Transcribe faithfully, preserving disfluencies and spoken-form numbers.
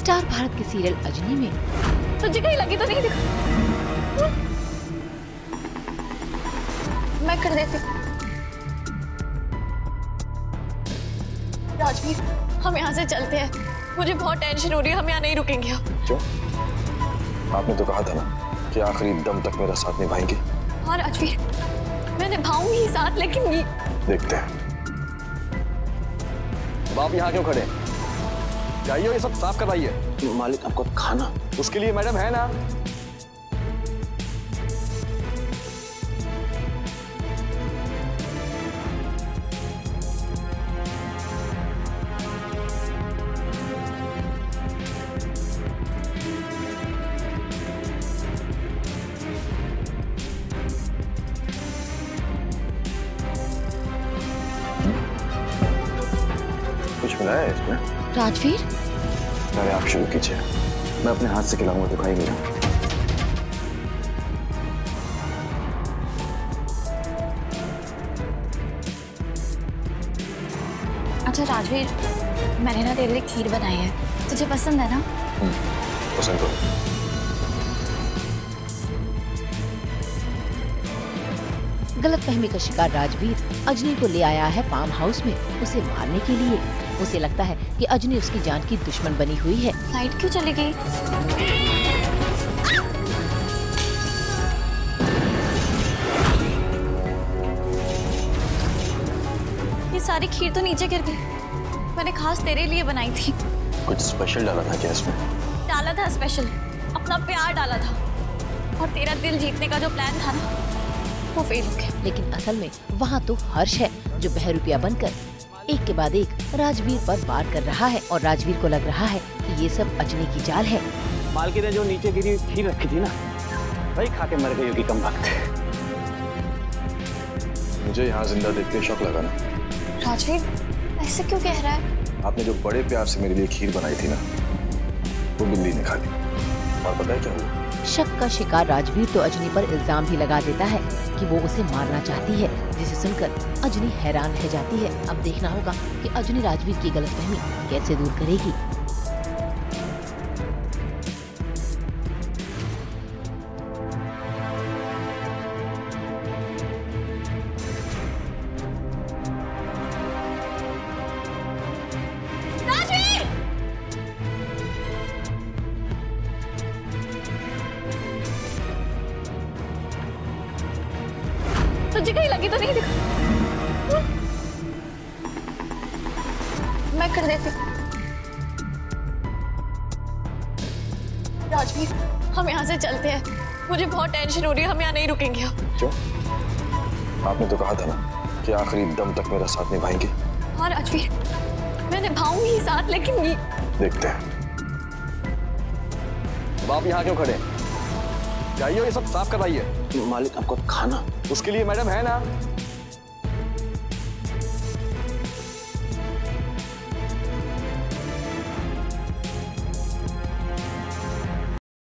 Star Bharat के serial Ajni में। तुझे कहीं लगी तो नहीं दिखा? मैं कर देती। राजवीर, हम यहाँ से चलते हैं। मुझे बहुत टेंशन हो रही है, हम यहाँ नहीं रुकेंगे अब। क्यों? आपने तो कहा था ना कि आखिरी दम तक मेरा साथ निभाएंगे। हाँ राजवीर, मैं निभाऊंगी साथ, लेकिन ये देखते हैं। आप यहाँ क्यों खड़े हैं? जाइए ये सब साफ करवाइए। मालिक आपको खाना, उसके लिए मैडम है ना। कुछ मिला है इसमें? राजवीर, पहले आप शुरू कीजिए, मैं अपने हाथ से खिलाऊंगा तो खाएंगे ना। अच्छा राजवीर, मैंने ना तेरे लिए खीर बनाई है, तुझे पसंद है ना? पसंद करो। गलतफहमी का शिकार राजवीर अजनी को ले आया है फार्म हाउस में उसे मारने के लिए। उसे लगता है कि अजनी उसकी जान की दुश्मन बनी हुई है। लाइट क्यों चली गई? ये सारी खीर तो नीचे गिर गई। मैंने खास तेरे लिए बनाई थी। कुछ स्पेशल डाला था क्या इसमें? डाला था स्पेशल, अपना प्यार डाला था, और तेरा दिल जीतने का जो प्लान था ना, वो फेल हो गया। लेकिन असल में वहाँ तो हर्ष है जो बहरूपिया बनकर एक के बाद एक राजवीर पर वार कर रहा है, और राजवीर को लग रहा है कि ये सब अजनी की चाल है। मालकी ने जो नीचे गिरी खीर रखी थी ना, वही खा के मर गई होगी कम वक्त। मुझे यहाँ जिंदा देख के शौक लगा ना। राजवीर, ऐसे क्यों कह रहा है? आपने जो बड़े प्यार से मेरे लिए खीर बनाई थी ना, वो बिल्ली ने खा ली। और पता है क्या हुआ? शक का शिकार राजवीर तो अजनी पर इल्जाम भी लगा देता है कि वो उसे मारना चाहती है, जिसे सुनकर अजनी हैरान रह जाती है। अब देखना होगा कि अजनी राजवीर की गलतफहमी कैसे दूर करेगी। तुझे कहीं लगी तो नहीं दिखा? मैं कर देती। राजवीर, हम यहाँ से चलते हैं। मुझे बहुत टेंशन हो रही है, हम यहाँ नहीं रुकेंगे अब। क्यों? आपने तो कहा था ना कि आखिरी दम तक मेरा साथ निभाएंगे। हाँ राजवीर, मैं निभाऊंगी साथ, लेकिन ये देखते हैं। आप यहाँ क्यों खड़े हैं? जाइए ये सब साफ करवाइए। मालिक आपको खाना, उसके लिए मैडम है ना।